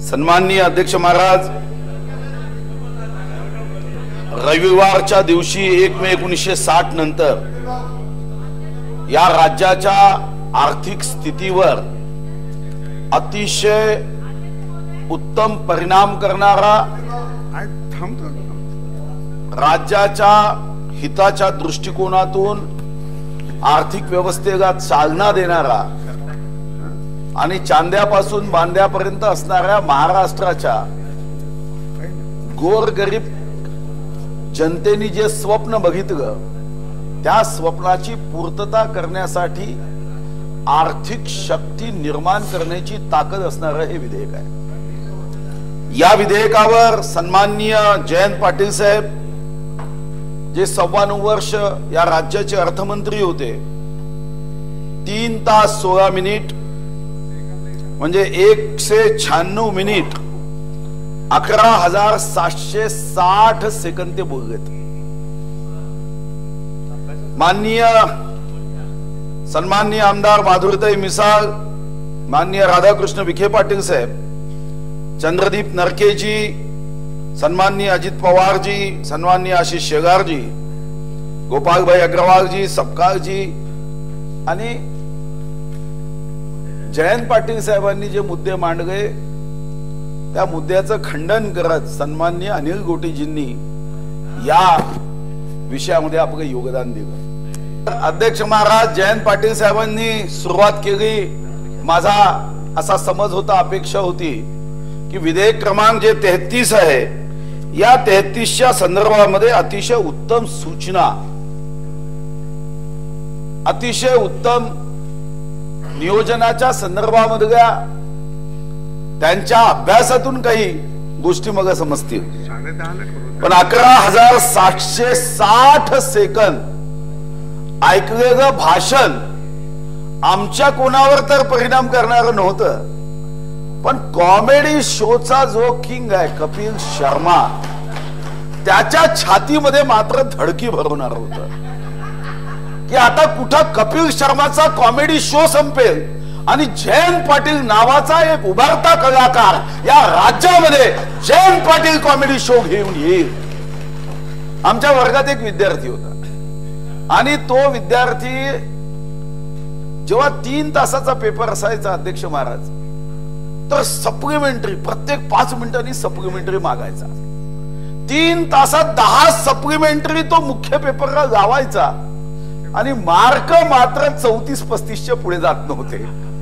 सन्माननीय अध्यक्ष महाराज, रविवारच्या दिवशी 1 मे 1960 नंतर या राज्याच्या आर्थिक स्थितीवर अतिशय उत्तम परिणाम करणारा, राज्याच्या हिताच्या दृष्टिकोनातून आर्थिक व्यवस्थेला चालना देणारा आणि चांद्यापासून बांद्यापर्यंत असणाऱ्या महाराष्ट्राच्या गोरगरीब जनतेने जे स्वप्न बघितलं त्या स्वप्नाची पूर्तता करण्यासाठी आर्थिक शक्ती निर्माण करण्याची ताकद असणारं हे विधेयक आहे। या विधेयकावर सन्माननीय जयंत पाटील साहेब जे 9.25 वर्ष या राज्याचे अर्थमंत्री होते, 3 तास 16 मिनिट म्हणजे 196 मिनिट 11,760 सेकंद ते बोललेत। माननीय सन्माननीय आमदार माधुरीताई मिसाळ, माननीय राधाकृष्ण विखे पाटील साहेब, चंद्रदीप नरकेजी, सन्माननीय अजित पवार जी, सन्माननीय आशीष शेगार जी, गोपाल भाई अग्रवाल जी, सपकाळ जी आणि जयंत पाटील साहेबांनी जे मुद्दे मांडले त्या मुद्द्याचं खंडन करत सन्माननीय अनिल गोटेजींनी या विषयामध्ये आपलं योगदान दिलं। अध्यक्ष महाराज, जयंत पाटील साहेबांनी सुरुवात केली। माझा असा समज होता, अपेक्षा होती की विधेयक क्रमांक जे 33 आहे या 33च्या संदर्भामध्ये अतिशय उत्तम सूचना, अतिशय उत्तम नियोजनाच्या संदर्भामधल्या त्यांच्या अभ्यासातून काही गोष्टी मग समजतील, पण 11,760 सेकंद ऐकलेलं भाषण आमच्या कोणावर तर परिणाम करणारं नव्हतं, पण कॉमेडी शोचा जो किंग आहे कपिल शर्मा त्याच्या छातीमध्ये मात्र धडकी भरवणार होतं की आता कुठं कपिल शर्माचा कॉमेडी शो संपेल आणि जयंत पाटील नावाचा एक उभारता कलाकार या राज्यामध्ये जयंत पाटील कॉमेडी शो घेऊन येईल। आमच्या वर्गात एक विद्यार्थी होता आणि तो विद्यार्थी जेव्हा 3 तासाचा पेपर असायचा अध्यक्ष महाराज, तर सप्लिमेंटरी प्रत्येक 5 मिनिटांनी सप्लिमेंटरी मागायचा। 3 तासात 10 सप्लिमेंटरी तो मुख्य पेपरला लावायचा आणि मार्क मात्र 34-35च्या पुढे जात नव्हते।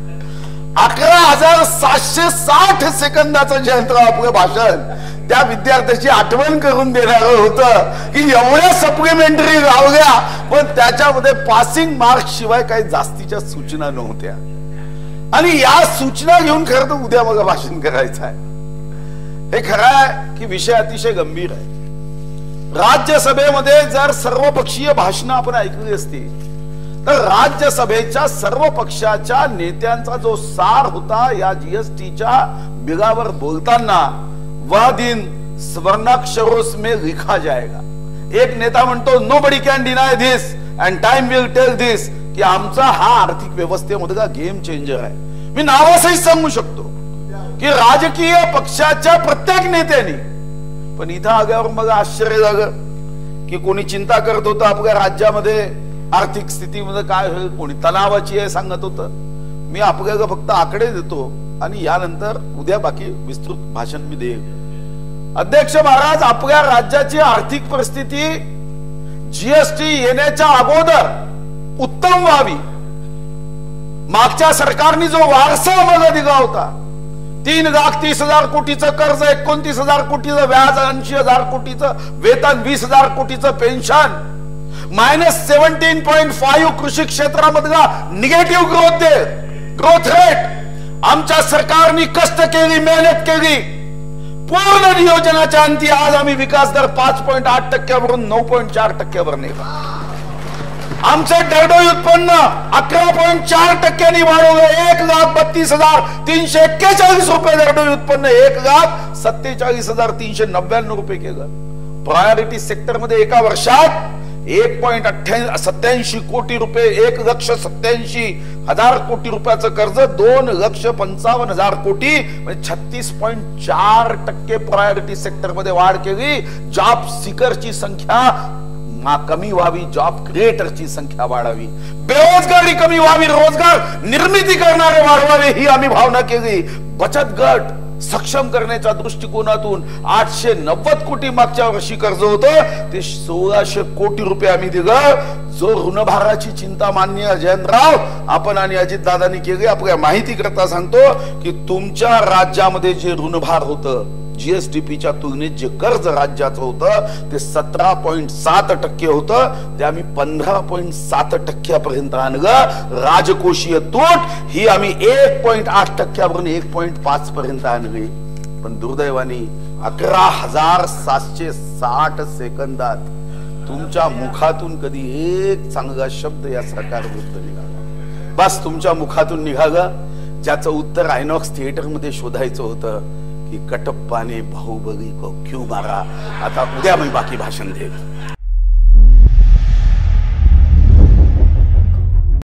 11,760 सेकंदाचं जयंतराव आपलं भाषण त्या विद्यार्थ्याची आठवण करून देणारं होतं की एवढ्या सप्लिमेंटरी लावल्या पण त्याच्यामध्ये पासिंग मार्क शिवाय काही जास्तीच्या सूचना नव्हत्या आणि या सूचना घेऊन खरं तर उद्या मग भाषण करायचं आहे। हे खरं आहे की विषय अतिशय गंभीर आहे। राज्यसभेमध्ये जर सर्वपक्षीय भाषणं आपण ऐकली असती तर राज्यसभेच्या सर्व पक्षाच्या नेत्यांचा जो सार होता या जीएसटीच्या बिलावर बोलताना, वह दिन स्वर्णाक्षरों में लिखा जाएगा। एक नेता म्हणतो nobody can deny this and time will tell this की आमचा हा आर्थिक व्यवस्थेमधला गेम चेंजर आहे। मी नावासहित सांगू शकतो की राजकीय पक्षाच्या प्रत्येक नेत्यांनी, पण इथं आल्यावर मग आश्चर्य झालं की कोणी चिंता करत होतं आपल्या राज्यामध्ये आर्थिक स्थितीमध्ये काय होईल, कोणी तणावाची आहे सांगत होतं। मी आपल्याला फक्त आकडे देतो आणि यानंतर उद्या बाकी विस्तृत भाषण मी देईल। अध्यक्ष महाराज, आपल्या राज्याची आर्थिक परिस्थिती जीएसटी येण्याच्या अगोदर उत्तम व्हावी, मागच्या सरकारने जो वारसा आम्हाला दिला होता, 3,30,000 कोटीचं कर्ज, 29,000 कोटीचं व्याज, 80,000 कोटीचं वेतन, 20,000 कोटीचं पेन्शन, -17.5 कृषी क्षेत्रामधला निगेटिव्ह ग्रोथ रेट, आमच्या सरकारने कष्ट केली, मेहनत केली, पूर्ण नियोजनाच्या अंती आज आम्ही विकास दर 5.8% 9.4% नेला। आमचं दरडोई उत्पन्न 11.4% वाढवलं, 1,32,341 रुपये दरडोई उत्पन्न 1,47,399 रुपये केलं। प्रायोरिटी सेक्टर मध्ये एका वर्षात 1.87 कोटी रुपये, 1,87,000 कोटी रुपयाचं कर्ज, 2,55,000 कोटी, म्हणजे 36.4% प्रायोरिटी सेक्टर मध्ये वाढ केली. जॉब सीकरची संख्या कमी व्हावी, जॉब क्रिएटरची संख्या वाढावी, बेरोजगारी कमी व्हावी, रोजगार निर्मिती करणारे वाढवावे, ही आम्ही भावना केली. बचत गट सक्षम करण्याच्या दृष्टिकोनातून 890 कोटी मागच्या वर्षी कर्ज होतं, ते 1600 कोटी रुपये आम्ही दिलं. जो ऋणभाराची चिंता माननीय जयंतराव आपण आणि अजितदादांनी केली, आपल्या माहिती करता सांगतो की तुमच्या राज्यामध्ये जे ऋणभार होतं, जीएसडीपीच्या तुलनेत जे कर्ज राज्याचं होतं ते 17.7% होतं, ते आम्ही 15.7% आणलं. राजकोषीय तूट ही आम्ही 1.8% 1.5 पर्यंत आणली. पण दुर्दैवाने 11,760 सेकंदात तुमच्या मुखातून कधी एक चांगला शब्द या सरकार विरुद्ध निघाला. बस तुमच्या मुखातून निघालं ज्याचं उत्तर आयनॉक्स थिएटर मध्ये शोधायचं होतं की कटप्पा ने बाहुबली को क्यों मारा. आता उद्या मी बाकी भाषण देईल.